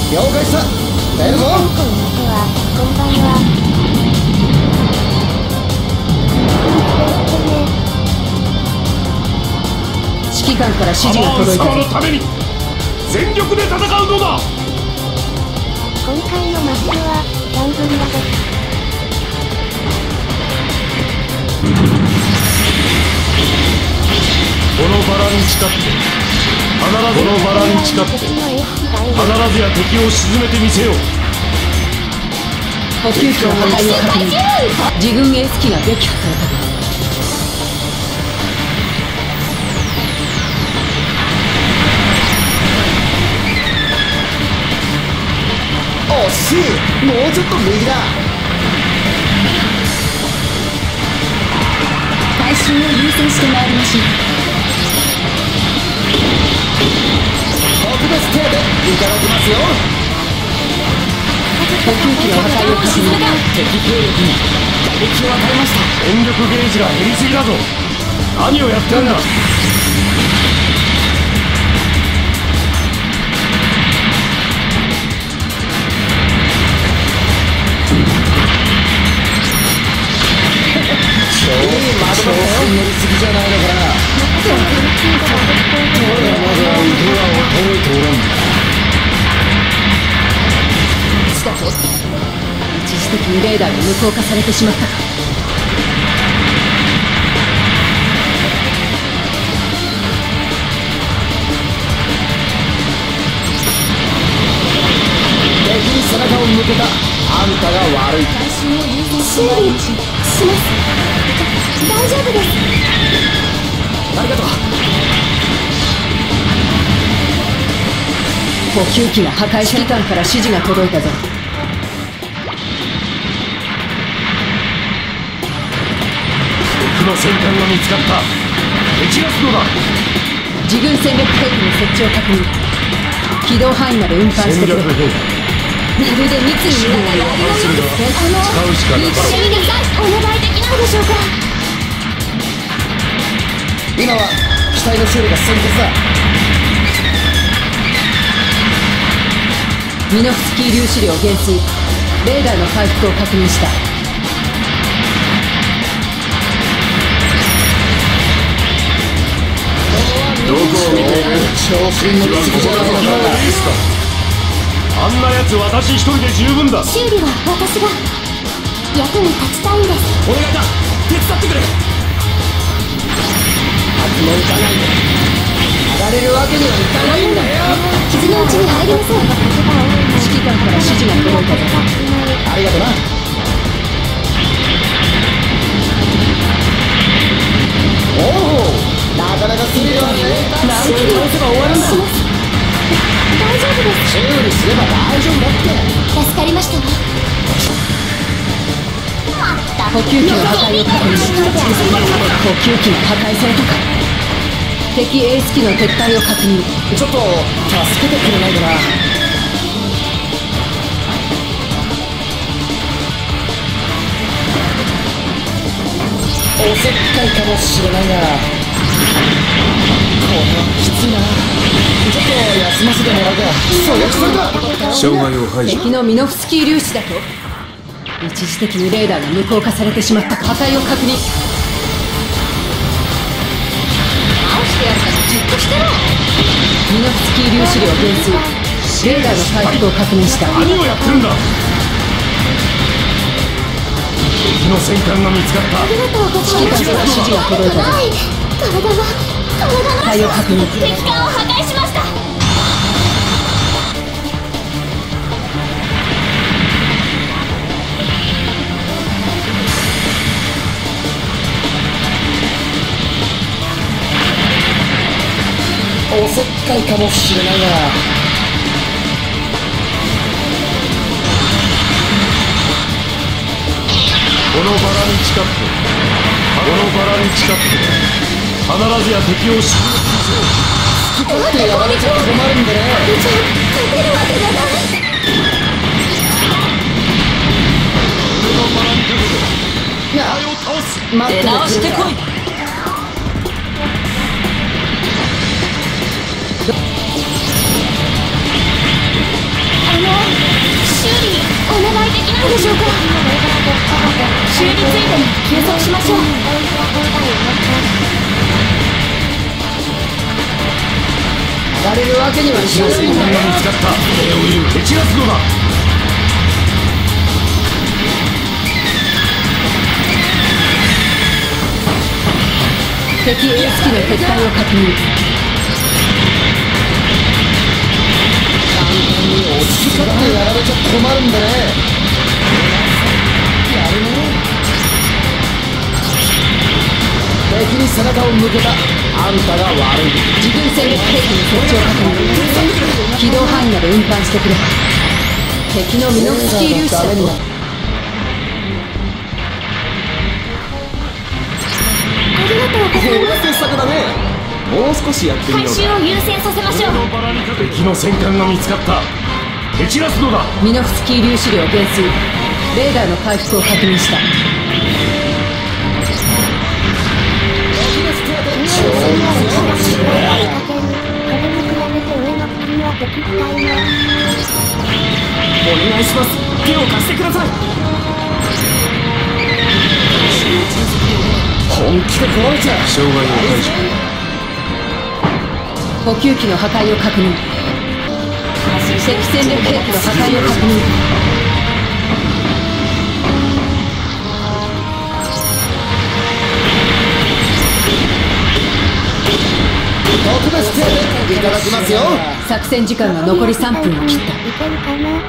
了解した。出るぞ。 こんばんは。 指揮官から指示が届いた。 のために全力で戦うのだ。 今回のマッチはランブリアです。 このバラに誓って必ずこのバラに誓って必ずや敵を沈めてみせよう。 補給機の破壊を確認。自軍エース機が撃破された。 惜しい。もうちょっと右だ。 回収を優先してまいりましょう。 特別手でいただきますよ。 補給機の破壊を確認。 敵兵力に打撃を与えました。 電力ゲージが減りすぎだぞ。何をやってるんだ。 調子に乗りすぎじゃないのかな。まだまだ腕は衰えておらん。 一時的にレーダーが無効化されてしまったか。 敵に背中を向けたあんたが悪い。 修理します。大丈夫です。 ありがとう。 補給機が破壊指揮官から指示が届いたぞ。 敵の戦艦が見つかった。撃破すのだ。 自軍戦略兵器の設置を確認。軌道範囲まで運搬してくれ。 戦略兵器まるで密に見られない。 使うしかなかった。 お願いできないでしょうか。 今は機体の修理が先決だ。 ミノフスキー粒子量減衰。レーダーの回復を確認した。 どこを見ている。 調子に乗りすぎじゃないのかな。 あんなやつ私一人で十分だ。 修理は私が役に立ちたいんです。 お願いだ。手伝ってくれ。悪のいかないでやられるわけにはいかないんだよ。 傷のうちに入りません。 指揮官から指示が届いたぞ。 ありがとな。おお、なかなかスリルはね。 なんと倒せば終わるんだ。 大丈夫です。 修理すれば大丈夫だって。 助かりましたわ。 補給機の破壊を確認。補給機が破壊されたか。敵エース機の撤退を確認。 ちょっと助けてくれないかな。おせっかいかもしれないが、これはきついな。ちょっと休ませてもらうか。そう約束だ。 障害を排除。 敵のミノフスキー粒子だと。一時的にレーダーが無効化されてしまったか。破壊を確認。 直してやるからじっとしてろ。 ミノフスキー粒子量減衰。レーダーの回復を確認した。 何をやってるんだ。敵の戦艦が見つかった。 ありがとうございます。 指揮官から指示が届いたぞ。 体が対応確認。 敵艦を破壊しました。 おせっかいかもしれないが、 このバラに誓ってこのバラに誓って必ずや敵を沈めてみせよう。 好き勝手やられちゃ困るんでね。 勝てるわけがない。 俺のバラにかけてお前を倒す。 待って出直してこい。 あながでしょうか。修理ついでに休息しましょう。 やれるわけにはいかない戦艦が見つかった。蹴散らすのだ。 敵エース機の撤退を確認。 落ち着かってやられちゃ困るんでね。やるね。敵に背中を向けたあんたが悪い。 自軍戦力兵器の設置を確認。機動範囲まで運搬してくれ。敵のミノフスキー粒子だと。 ありがとうございます。 傑作だね。もう少しやってみよう回収を優先させましょう。 敵の戦艦が見つかった。蹴散らすのだ。 ミノフスキー粒子量減衰。レーダーの回復を確認した。 お願いします。手を貸してください。本気で来られちゃう。 障害を解除。 補給機の破壊を確認。敵戦力兵器の破壊を確認。 特別手当いただきますよ。 作戦時間が残り3分を切った。 いけるかな。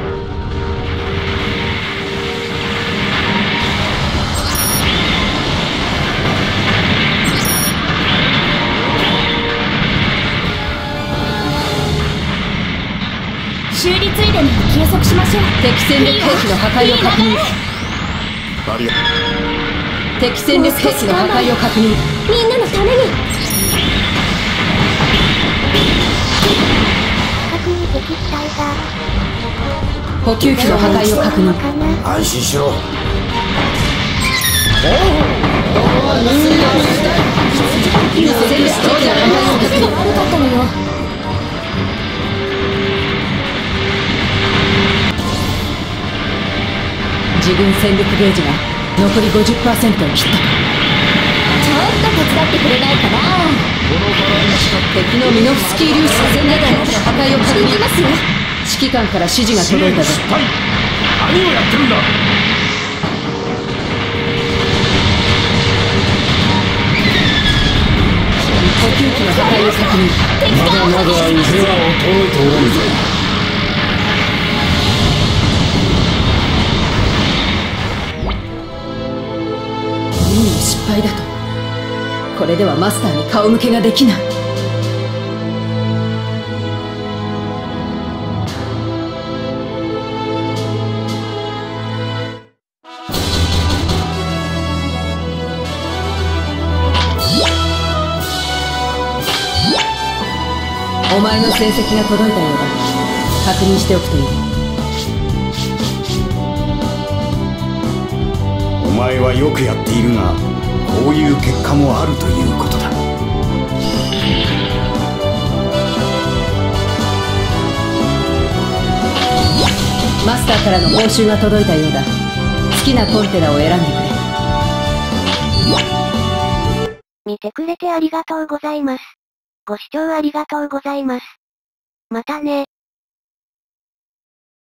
修理ついでに休息しましょう。 敵戦力兵器の破壊を確認。 バリア。 敵戦力兵器の破壊を確認。 みんなのために。近くに敵機体が。 補給機の破壊を確認。 安心しろ。 敵戦力兵器の破壊を確認。 悪かったのよ。 自軍戦力ゲージが残り 50% を切った。 ちょっと手伝ってくれないかな。 敵のミノフスキー粒子戦略兵器の破壊を確認。 ますよ。 指揮官から指示が届いたぞ。 失敗。何をやってるんだ。 補給機の破壊を確認。 まだまだ手は衰えておらんぞ。 失敗だと。これではマスターに顔向けができない。お前の戦績が届いたようだ。確認しておくといい。 お前はよくやっているが、こういう結果もあるということだ。 マスターからの報酬が届いたようだ。好きなコンテナを選んでくれ。 見てくれてありがとうございます。ご視聴ありがとうございます。またね。